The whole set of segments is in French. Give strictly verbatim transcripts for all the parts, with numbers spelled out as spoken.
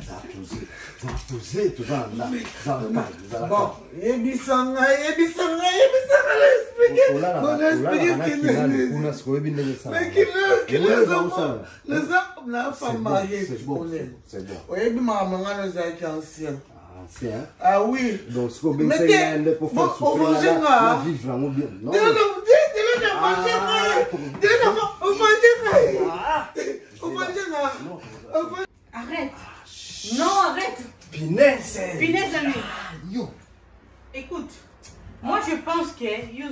poser, tu vas là. Bon, ebisanga, ebisanga, ebisanga, l'expliquer. On explique qu'il est. Mais qu'il est, qu'il est. Les hommes, la femme mariée, tu connais. C'est bon. Oui, mais maman, nous avons ancien. Ancien. Ah oui. Donc, ce qu'on veut faire, pour faire souffrir la vivre en bien. Non. Arrête. Non, arrête. Pinesse. Pinesse, ami. Yo. Écoute, moi je pense que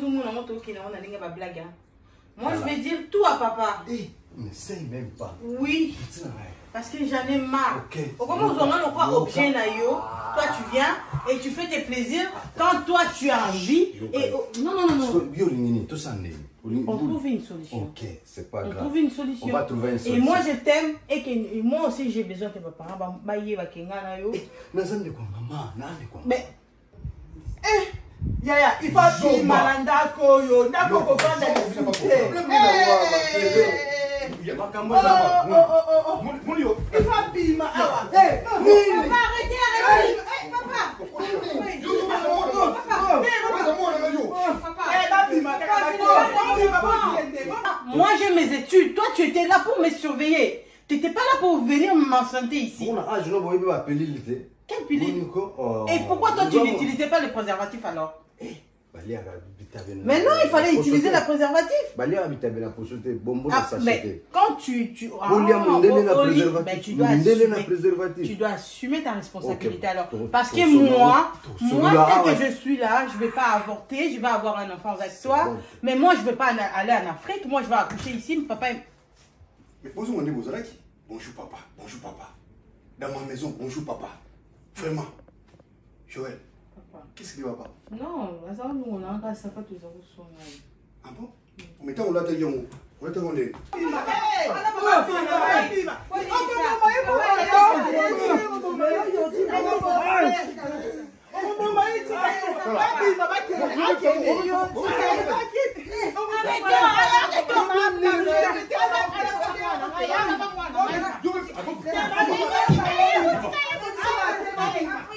moi je vais dire tout à papa. Eh, n'essaye même pas. Oui. Parce que j'en ai marre. Ok. Au moment où on a quoi objet na yo, toi tu viens et tu fais tes plaisirs quand toi tu as envie. Et non non non non. Tout ça n'est. On trouve une solution. Ok, c'est pas on grave. On trouve une solution. On va trouver une solution. Et moi je t'aime et que moi aussi j'ai besoin que papa va y va kenga na yo. Nazande quoi maman, nande quoi. Mais eh Yaya, il faut que malanda koyo, ndako ko prendre des difficultés. Il faut bima awa. Eh, papa arrêtez, arrêtez. Eh papa. Moi j'ai mes études, toi tu étais là pour me surveiller. Tu n'étais pas là pour venir m'enchanter ici. Quel pilier? Et pourquoi toi tu n'utilisais pas le préservatif alors? Mais non, il fallait utiliser le préservatif. Ah, mais quand tu... tu, ah, mais tu, dois assumer, tu dois assumer ta responsabilité alors. Parce que moi, moi, dès que je suis là, je ne vais pas avorter, je vais avoir un enfant avec toi. Mais moi, je ne vais pas aller en Afrique. Moi, je vais accoucher ici. Mon papa... Mais bonjour papa, bonjour papa. Dans ma maison, bonjour papa. Vraiment. Joël. Qu'est-ce qui ne va pas? Non, nous on a encore ça pas tous les ah bon? Mais tant on l'a dit, on l'a dit. On